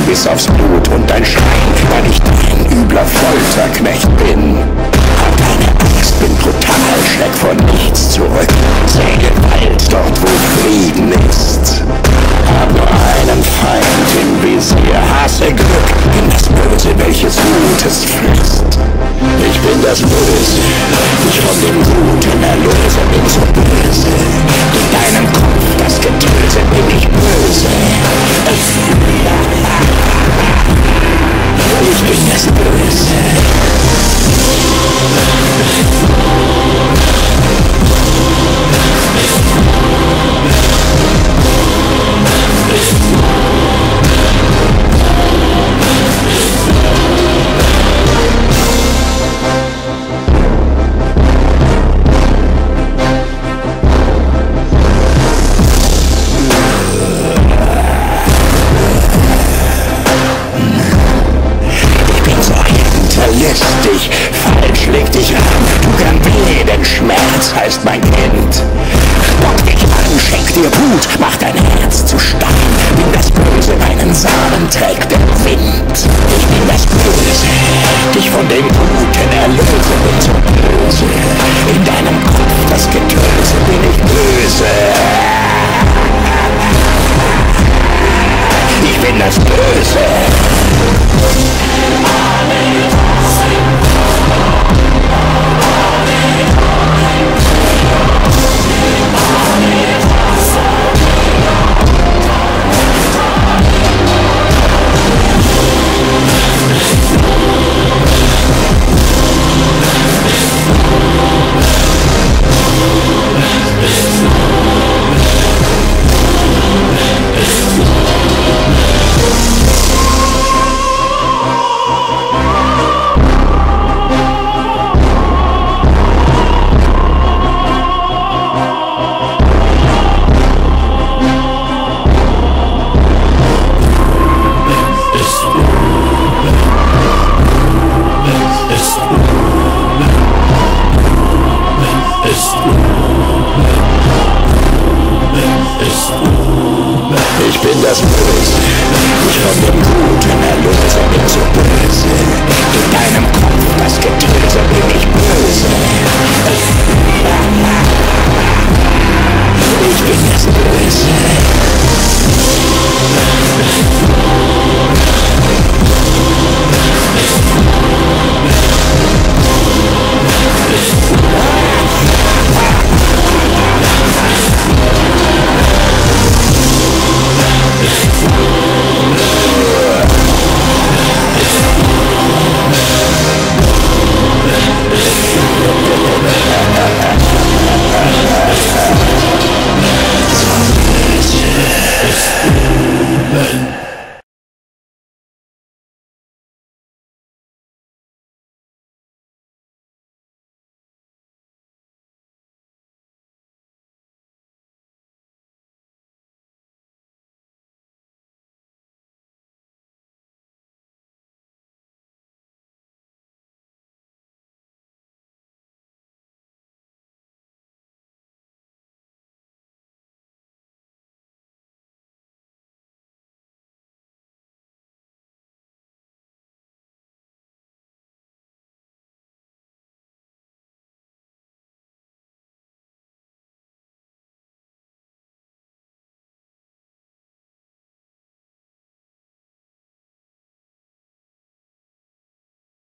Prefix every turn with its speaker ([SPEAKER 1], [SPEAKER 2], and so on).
[SPEAKER 1] bis aufs Blut und dein Schreien, weil ich dein übler Folterknecht bin. Hab keine Angst, bin brutal, schreck vor nichts zurück. Seh Gewalt dort, wo Frieden ist. Hab nur einen Feind im Visier, hasse Glück, bin das Böse, welches Wut es frisst. Ich bin das Böse, ich von dem Guten erlöse, bin so böse. In deinem Kopf, das Getöse, bin ich böse. Ich bin das Böse. Listig, falsch legt dich an, du kann weh, denn Schmerz heißt mein Kind. Bock dich an, schenk dir Wut, mach dein Herz zu Stein, bin das Böse, meinen Samen trägt der Wind. Ich bin das Böse, dich von dem Guten erlöse, bin so böse. In deinem Kopf, das Getöse, bin ich böse. Ich bin das Böse.